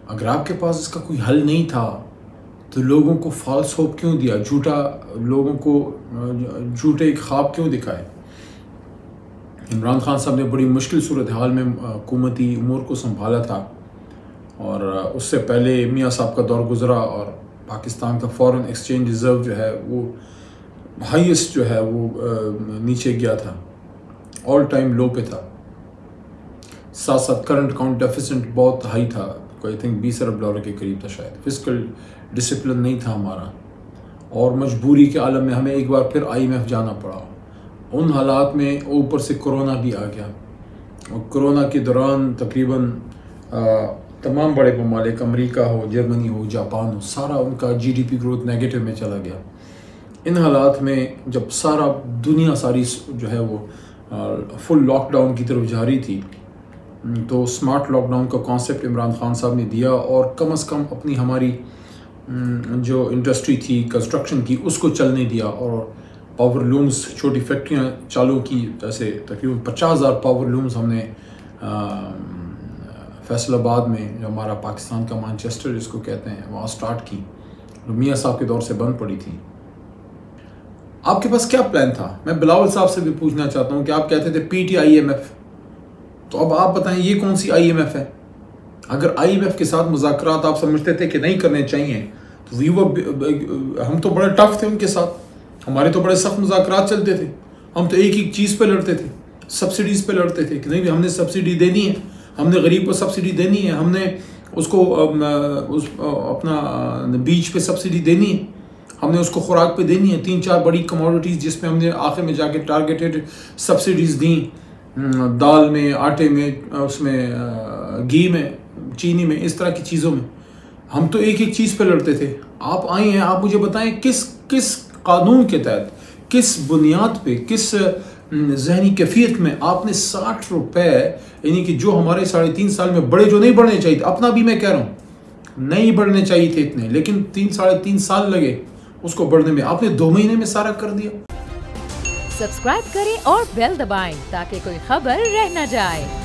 अगर आपके पास इसका कोई हल नहीं था तो लोगों को फॉल्स होप क्यों दिया, लोगों को झूठे ख्वाब क्यों दिखाए। इमरान खान साहब ने बड़ी मुश्किल सूरत हाल में हुकूमती उमूर को संभाला था और उससे पहले मियाँ साहब का दौर गुजरा और पाकिस्तान का फॉरेन एक्सचेंज रिज़र्व जो है वो हाईएस्ट जो है वो नीचे गया था, ऑल टाइम लो पे था। साथ साथ करंट अकाउंट डेफिसिट बहुत हाई था, आई थिंक 20 अरब डॉलर के करीब था शायद। फिस्कल डिसिप्लिन नहीं था हमारा और मजबूरी के आलम में हमें एक बार फिर IMF जाना पड़ा। उन हालात में ऊपर से कोरोना भी आ गया और कोरोना के दौरान तकरीबन तमाम बड़े ममालिक, अमेरिका हो, जर्मनी हो, जापान हो, सारा उनका GDP ग्रोथ नेगेटिव में चला गया। इन हालात में जब सारा दुनिया सारी जो है वो फुल लॉकडाउन की तरफ जा रही थी तो स्मार्ट लॉकडाउन का कॉन्सेप्ट इमरान खान साहब ने दिया और कम से कम अपनी हमारी जो इंडस्ट्री थी कंस्ट्रक्शन की उसको चलने दिया और पावर लूम्स, छोटी फैक्ट्रियां चालू की। जैसे तकरीबन 50,000 पावर लूम्स हमने फैसलाबाद में, जो हमारा पाकिस्तान का मैनचेस्टर जिसको कहते हैं, वहाँ स्टार्ट की, जो मियाँ साहब के दौर से बंद पड़ी थी। आपके पास क्या प्लान था? मैं बिलावल साहब से भी पूछना चाहता हूँ कि आप कहते थे PTIMF, तो अब आप बताएं ये कौन सी IMF है? अगर IMF के साथ मुज़ाकरात आप समझते थे कि नहीं करने चाहिए तो हम तो बड़े टफ थे उनके साथ, हमारे तो बड़े सख्त मुज़ाकरात चलते थे। हम तो एक चीज़ पे लड़ते थे, सब्सिडीज़ पे लड़ते थे कि नहीं हमने सब्सिडी देनी है, हमने गरीब को सब्सिडी देनी है, हमने उसको अपना बीज पे सब्सिडी देनी है, हमने उसको खुराक पे देनी है। 3-4 बड़ी कमोडिटीज़ जिसमें हमने आखिर में जाके टारगेटेड सब्सिडीज़ दी, दाल में, आटे में, उसमें घी में, चीनी में, इस तरह की चीज़ों में। हम तो एक चीज़ पे लड़ते थे। आप आए हैं, आप मुझे बताएं किस कानून के तहत, किस बुनियाद पे, किस जहनी कैफियत में आपने 60 रुपए, यानी कि जो हमारे 3.5 साल में बड़े, जो नहीं बढ़ने चाहिए थे, अपना भी मैं कह रहा हूँ नहीं बढ़ने चाहिए थे इतने, लेकिन 3-3.5 साल लगे उसको बढ़ने में, आपने 2 महीने में सारा कर दिया। सब्सक्राइब करें और बेल दबाएं ताकि कोई खबर रह न जाए।